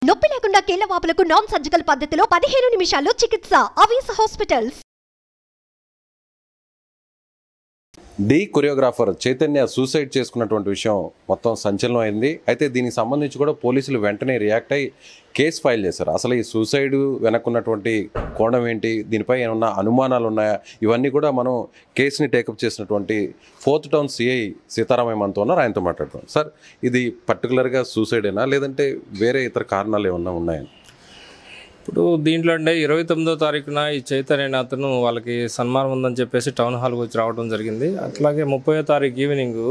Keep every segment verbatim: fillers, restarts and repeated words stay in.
నొప్పి లేకుండా కీళ్ల వాపులకు నాన్ సర్జికల్ పద్ధతిలో పదిహేను నిమిషాల్లో చికిత్స. Avis hospitals. Dhee choreographer Chaitanya suicide చేసుకున్నటువంటి విషయం మొత్తం సంచలనం అయింది. అయితే దీనికి సంబంధించి కూడా పోలీసులు వెంటనే రియాక్ట్ అయ్యి కేసు ఫైల్ చేశారు. అసలు ఈ సూసైడ్ వెనక్కున్నటువంటి కోణం ఏంటి, దీనిపై ఏమన్నా అనుమానాలు ఉన్నాయా, ఇవన్నీ కూడా మనం కేసుని టేకప్ చేసినటువంటి ఫోర్త్ టౌన్ సిఐ సీతారామయ్య మనతో ఉన్నారు. ఆయనతో మాట్లాడుతున్నాం. సార్, ఇది పర్టికులర్గా సూసైడేనా లేదంటే వేరే ఇతర కారణాలు ఏమన్నా ఉన్నాయని? ఇప్పుడు దీంట్లో అంటే ఇరవై తొమ్మిదో తారీఖున ఈ చైతన్య అతను వాళ్ళకి సన్మానం ఉందని చెప్పేసి టౌన్ హాల్కి వచ్చి రావడం జరిగింది. అట్లాగే ముప్పయో తారీఖు ఈవినింగ్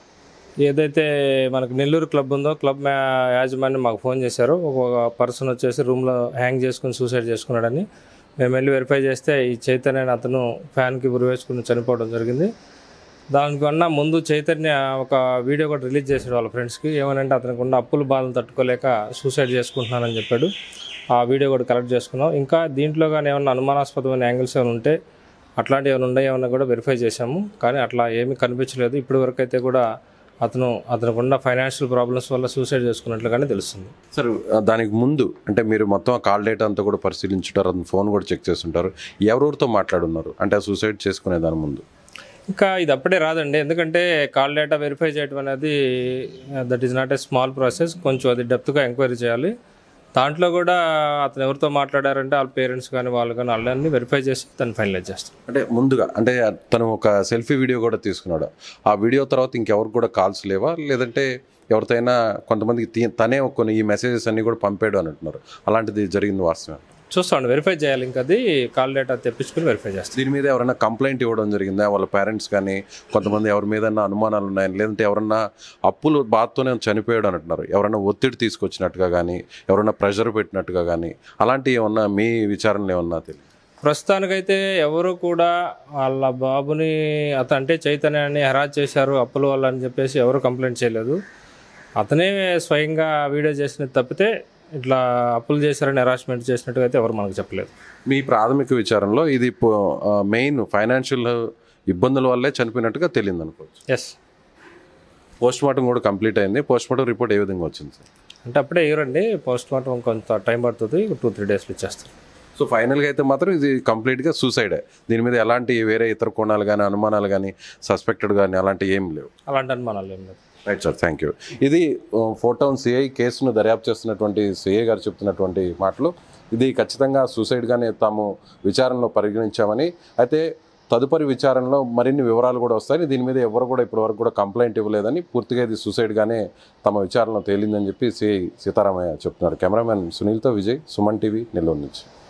ఏదైతే మనకు నెల్లూరు క్లబ్ ఉందో క్లబ్ యాజమాన్యం మాకు ఫోన్ చేశారు. ఒక పర్సన్ వచ్చేసి రూమ్లో హ్యాంగ్ చేసుకుని సూసైడ్ చేసుకున్నాడని. మేము వెళ్ళి వెరిఫై చేస్తే ఈ చైతన్య అతను ఫ్యాన్కి ఉరివేసుకుని చనిపోవడం జరిగింది. దానికన్నా ముందు చైతన్య ఒక వీడియో కూడా రిలీజ్ చేశాడు వాళ్ళ ఫ్రెండ్స్కి. ఏమనంటే అతనికి ఉన్న అప్పుల బాధలు తట్టుకోలేక సూసైడ్ చేసుకుంటున్నానని చెప్పాడు. ఆ వీడియో కూడా కలెక్ట్ చేసుకున్నాం. ఇంకా దీంట్లో కానీ ఏమన్నా అనుమానాస్పదమైన యాంగిల్స్ ఏమైనా ఉంటే అట్లాంటివి ఏమైనా ఉన్నాయో ఏమన్నా కూడా వెరిఫై చేశాము. కానీ అట్లా ఏమీ కనిపించలేదు. ఇప్పటి వరకు అయితే కూడా అతను అతనికి ఉన్న ఫైనాన్షియల్ ప్రాబ్లమ్స్ వల్ల సూసైడ్ చేసుకున్నట్లుగానే తెలుస్తుంది. సార్, దానికి ముందు అంటే మీరు మొత్తం కాల్ డేటా అంతా కూడా పరిశీలించుంటారు, అతను ఫోన్ కూడా చెక్ చేస్తుంటారు. ఎవరెవరితో మాట్లాడున్నారు అంటే సూసైడ్ చేసుకునే దాని ముందు? ఇంకా ఇది అప్పుడే రాదండి. ఎందుకంటే కాల్ డేటా వెరిఫై చేయడం అనేది that is not a small process. కొంచెం అది డెప్త్గా ఎంక్వైరీ చేయాలి. దాంట్లో కూడా అతను ఎవరితో మాట్లాడారంటే వాళ్ళ పేరెంట్స్ కానీ వాళ్ళు కానీ వాళ్ళని వెరిఫై చేసి దాన్ని ఫైనలైజ్ చేస్తాం. అంటే ముందుగా అంటే తను ఒక సెల్ఫీ వీడియో కూడా తీసుకున్నాడు. ఆ వీడియో తర్వాత ఇంకెవరికి కూడా కాల్స్ లేవా, లేదంటే ఎవరితోనైనా కొంతమందికి తనే కొన్ని ఈ మెసేజెస్ అన్నీ కూడా పంపాడు అని అంటున్నారు. అలాంటిది జరిగింది వాస్తవం? చూస్తామండి, వెరిఫై చేయాలి. ఇంకా అది కాల్ డేటా తెప్పించుకుని వెరిఫై చేస్తాం. దీని మీద ఎవరైనా కంప్లైంట్ ఇవ్వడం జరిగిందా? వాళ్ళ పేరెంట్స్ కానీ కొంతమంది ఎవరి మీద అనుమానాలు ఉన్నాయని, లేదంటే ఎవరన్నా అప్పులు బాధతోనే చనిపోయాడు అని అంటున్నారు. ఎవరైనా ఒత్తిడి తీసుకొచ్చినట్టుగా కానీ, ఎవరైనా ప్రెషర్ పెట్టినట్టుగా కానీ, అలాంటివి ఏమన్నా మీ విచారణలు ఏమన్నా తెలియదు? ప్రస్తుతానికైతే ఎవరు కూడా వాళ్ళ బాబుని అత అంటే చైతన్యాన్ని హెరాస్ చేశారు అప్పుల వల్ల అని చెప్పేసి ఎవరు కంప్లైంట్ చేయలేదు. అతనే స్వయంగా వీడియో చేసినది తప్పితే ఇట్లా అప్పులు చేశారని హెరాస్మెంట్ చేసినట్టుగా అయితే ఎవరు మనకు చెప్పలేదు. మీ ప్రాథమిక విచారణలో ఇది మెయిన్ ఫైనాన్షియల్ ఇబ్బందుల వల్లే చనిపోయినట్టుగా తెలియదు అనుకోవచ్చు. ఎస్. పోస్ట్ మార్టం కూడా కంప్లీట్ అయింది. పోస్ట్ మార్టం రిపోర్ట్ ఏ విధంగా వచ్చింది సార్? అంటే అప్పుడే ఇవ్వరండి, పోస్ట్ మార్టం కొంత టైం పడుతుంది, టూ త్రీ డేస్లో ఇచ్చేస్తారు. సో ఫైనల్గా అయితే మాత్రం ఇది కంప్లీట్గా సూసైడే. దీని మీద ఎలాంటి వేరే ఇతర కోణాలు కానీ, అనుమానాలు కానీ, సస్పెక్టెడ్ కానీ అలాంటివి ఏం లేవు? అలాంటి అనుమానాలు ఏం లేవు. Right sir, thank you. ఇది ఫోర్త్ టౌన్ సిఐ కేసును దర్యాప్తు చేస్తున్నటువంటి సిఐ గారు చెప్తున్నటువంటి మాటలు. ఇది ఖచ్చితంగా సూసైడ్గానే తాము విచారణలో పరిగణించామని, అయితే తదుపరి విచారణలో మరిన్ని వివరాలు కూడా వస్తాయని, దీని మీద ఎవరు కూడా ఇప్పటివరకు కూడా కంప్లైంట్ ఇవ్వలేదని, పూర్తిగా ఇది సూసైడ్గానే తమ విచారణలో తేలిందని చెప్పి సిఐ సీతారామయ్య చెప్తున్నారు. కెమెరామెన్ సునీల్తో విజయ్, సుమన్ టీవీ, నెల్లూరు నుంచి.